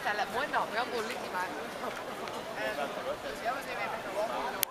係啦，冇人留咗半 lift 嘛。誒，有冇啲咩？